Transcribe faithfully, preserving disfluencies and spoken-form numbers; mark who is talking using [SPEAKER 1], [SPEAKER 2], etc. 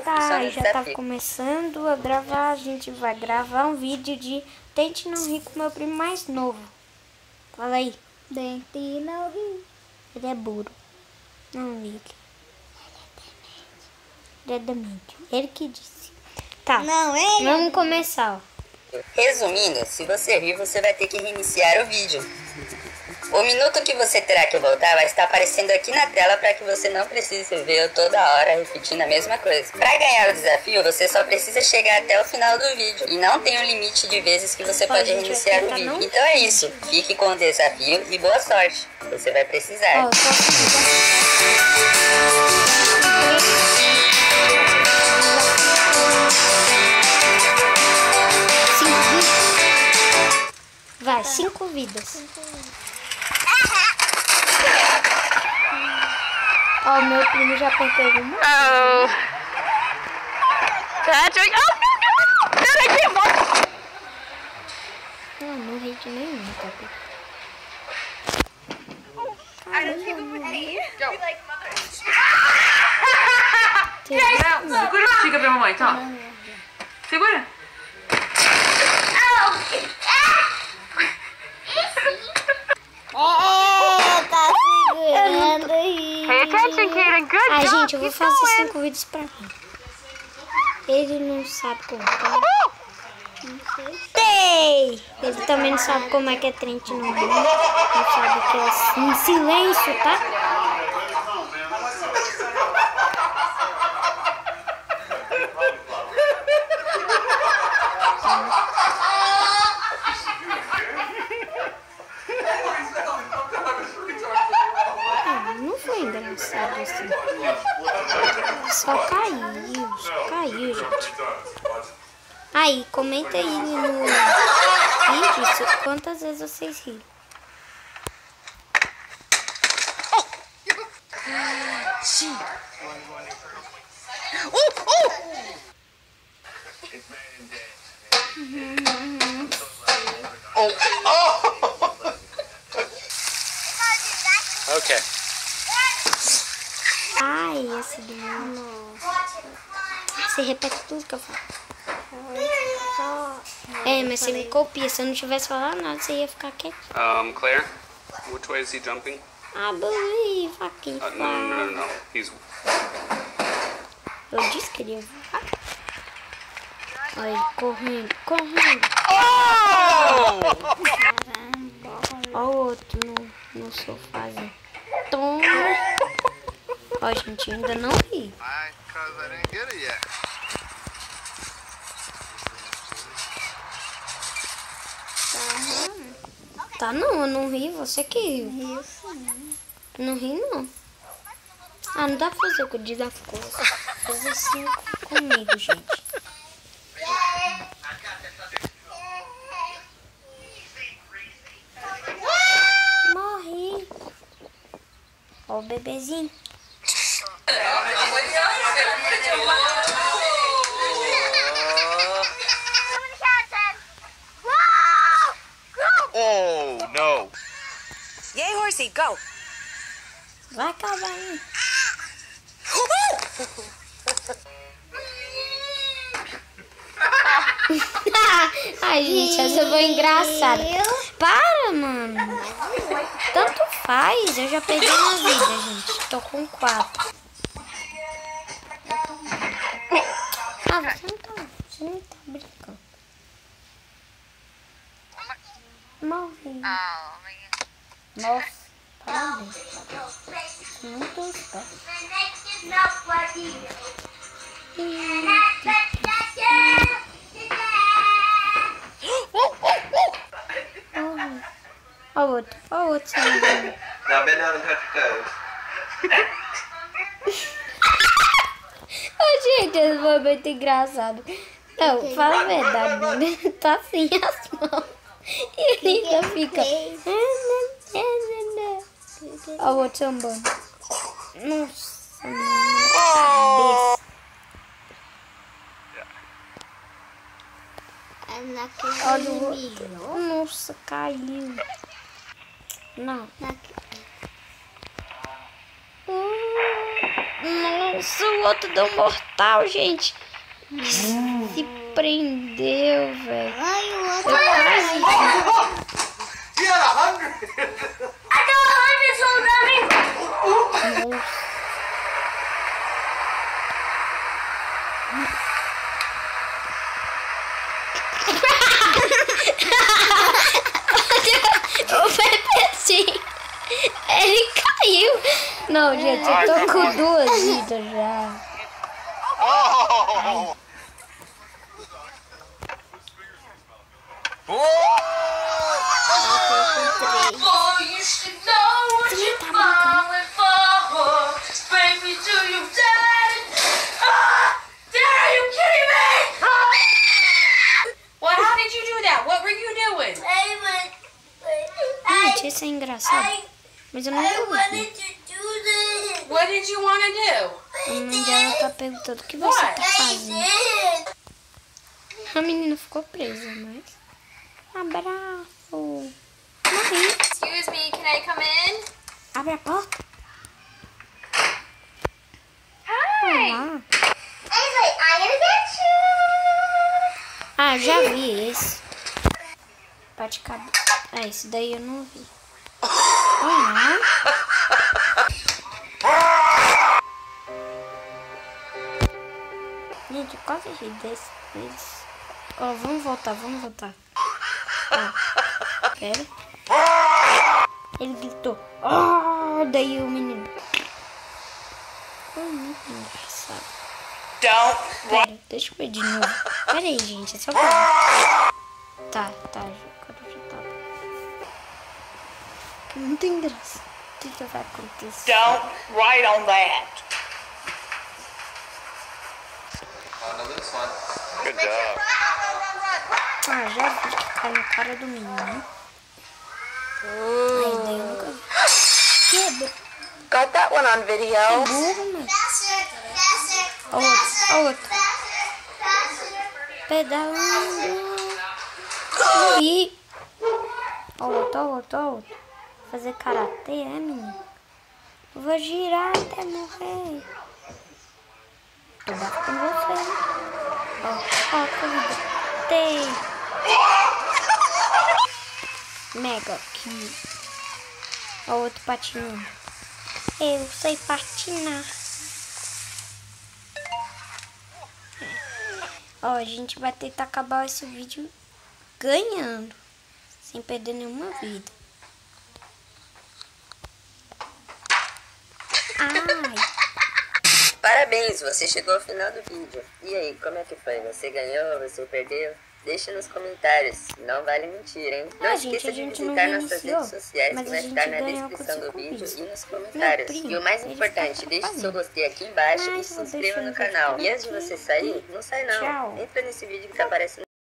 [SPEAKER 1] tá,
[SPEAKER 2] no
[SPEAKER 1] já
[SPEAKER 2] desafio.
[SPEAKER 1] tá começando a gravar. A gente vai gravar um vídeo de Tente Não Rir com meu primo mais novo. Fala aí.
[SPEAKER 3] Tente não rir.
[SPEAKER 1] Ele é burro. Não liga. Ele é demente. Ele que disse. Tá,
[SPEAKER 3] Não, ele.
[SPEAKER 1] vamos começar, ó.
[SPEAKER 2] Resumindo, se você rir, você vai ter que reiniciar o vídeo. O minuto que você terá que voltar vai estar aparecendo aqui na tela para que você não precise ver eu toda hora repetindo a mesma coisa. Para ganhar o desafio, você só precisa chegar até o final do vídeo e não tem um limite de vezes que você pode reiniciar o vídeo. Então é isso, fique com o desafio e boa sorte. Você vai precisar.
[SPEAKER 1] Ó, só vai, cinco vidas. Ó, meu primo já apertou uma.
[SPEAKER 4] Oh. Patrick. Oh, no, no. Dude, I can't watch.
[SPEAKER 1] Não, não ri de nenhum, tá?
[SPEAKER 4] I don't take them with me. Go. We like mother.
[SPEAKER 5] Segura, chega pra mamãe, tá? Segura.
[SPEAKER 3] É, tá segurando aí.
[SPEAKER 4] Pay attention, Kaden. Good
[SPEAKER 1] Ai,
[SPEAKER 4] job.
[SPEAKER 1] gente, eu vou
[SPEAKER 4] Keep
[SPEAKER 1] fazer
[SPEAKER 4] going.
[SPEAKER 1] cinco vídeos pra mim. Ele não sabe contar. Tem! Ele também não sabe como é que é Tente Não Rir. Não sabe que é assim, em silêncio, tá? Ah, não foi engraçado assim. Só caiu, só caiu, gente. Aí, comenta aí no vídeo quantas vezes vocês riram.
[SPEAKER 6] Okay.
[SPEAKER 1] Ai, esse do meu. Você repete tudo que eu falo. É, mas você me copia. Se eu não tivesse falado nada, você ia ficar quieto.
[SPEAKER 6] Um, Claire, which way is he jumping?
[SPEAKER 1] I believe I can
[SPEAKER 6] Uh, no, no, no, no,
[SPEAKER 1] fly.
[SPEAKER 6] no. He's.
[SPEAKER 1] Eu disse que ele ia voar. Olha ele correndo, correndo. Olha o outro no, no sofazinho. Toma. Ó, gente, ainda não ri.
[SPEAKER 7] Because I didn't get it yet.
[SPEAKER 1] Tá não, eu não ri, você que riu.
[SPEAKER 3] Rio sim.
[SPEAKER 1] Não ri não. Ah, não dá pra fazer o que eu disse da coisa. Fazer assim comigo, gente. Morri. Ó o bebezinho.
[SPEAKER 7] Oh, no.
[SPEAKER 8] Yay, horsey, go.
[SPEAKER 1] Vai acabar aí. Ai, gente, essa foi engraçada. Para, mano. Tanto faz. Eu já perdi uma vida, gente. Tô com quatro. Ah, você não tá, você não tá brincando. Morri. Nossa, parabéns. Muito esperto. Olha o outro, olha o outro saindo.
[SPEAKER 7] Now bend down and touch your toes.
[SPEAKER 1] Ô, gente, esse foi muito engraçado. Não, fala a verdade, né? Tá assim as mãos. E ele ainda fica. Olha o outro sambando. Nossa, mano.
[SPEAKER 3] Naquele
[SPEAKER 1] Olha o outro. Nossa, caiu. Não.
[SPEAKER 3] Naquele...
[SPEAKER 1] Hum, não. Nossa, o outro deu mortal, gente. Se prendeu, velho.
[SPEAKER 3] Ai, o outro.
[SPEAKER 1] Eu quase. Nossa. O Pepezinho, ele caiu. Não, gente, eu tô com duas vidas já.
[SPEAKER 7] Oh!
[SPEAKER 4] Boy, you should know what you're falling for. Baby, do you dare? Ah! Dare, are you kidding me? Well, how did you do that? What were you doing?
[SPEAKER 1] Gente, isso é engraçado. Mas eu não vou ver.
[SPEAKER 4] What did you want to do?
[SPEAKER 1] A Mundial tá perguntando o que você tá fazendo. A menina ficou presa, mas... Abraço. Morri.
[SPEAKER 4] Excuse me, can I come in?
[SPEAKER 1] Abre a porta.
[SPEAKER 4] Hi.
[SPEAKER 1] Olá. Ah, já vi esse. Bate cabeça. Ah, esse daí eu não vi. Olá. Gente, eu quase ri desse. desse. Ó, vamos voltar, vamos voltar. Ó, pera. Ele gritou. Oh, daí o menino. Foi muito engraçado. Pera, deixa eu ver de novo. Pera aí, gente, é só pra... Tá, tá, agora já tá. Muito engraçado. O que que vai acontecer?
[SPEAKER 8] Don't write on that.
[SPEAKER 7] Good job.
[SPEAKER 1] Ah, já vi que cai na cara do menino. Aí daí eu nunca vi. Quebra.
[SPEAKER 8] Got that one on video.
[SPEAKER 1] Burro, mano. Ó outro, ó outro. Pedalando. Morri. Ó outro, ó outro, ó outro. Fazer karatê, é, menino? Eu vou girar até morrer. Tô batendo você, né? Ó, ó, corrida. Tem. Mega kill. Ó outro patinando. Eu sei patinar. Ó, a gente vai tentar acabar esse vídeo ganhando. Sem perder nenhuma vida. Ai.
[SPEAKER 2] Parabéns, você chegou ao final do vídeo. E aí, como é que foi? Você ganhou? Você perdeu? Deixa nos comentários. Não vale mentir, hein? Não
[SPEAKER 1] Ah,
[SPEAKER 2] esqueça
[SPEAKER 1] gente, a
[SPEAKER 2] de
[SPEAKER 1] gente não
[SPEAKER 2] visitar nossas
[SPEAKER 1] reiniciou,
[SPEAKER 2] redes sociais,
[SPEAKER 1] mas
[SPEAKER 2] que
[SPEAKER 1] a
[SPEAKER 2] vai
[SPEAKER 1] gente
[SPEAKER 2] estar na
[SPEAKER 1] ganhou
[SPEAKER 2] descrição
[SPEAKER 1] com
[SPEAKER 2] do
[SPEAKER 1] cinco
[SPEAKER 2] vídeo
[SPEAKER 1] vídeos.
[SPEAKER 2] e nos comentários.
[SPEAKER 1] Meu primo,
[SPEAKER 2] E o mais
[SPEAKER 1] ele
[SPEAKER 2] importante,
[SPEAKER 1] está
[SPEAKER 2] deixe seu
[SPEAKER 1] trabalhando.
[SPEAKER 2] gostei aqui embaixo
[SPEAKER 1] Mas
[SPEAKER 2] e se
[SPEAKER 1] não
[SPEAKER 2] inscreva
[SPEAKER 1] deixa
[SPEAKER 2] no
[SPEAKER 1] no
[SPEAKER 2] canal.
[SPEAKER 1] gostei
[SPEAKER 2] E antes de
[SPEAKER 1] aqui.
[SPEAKER 2] você sair, não sai não.
[SPEAKER 1] Tchau.
[SPEAKER 2] Entra nesse vídeo que tá aparecendo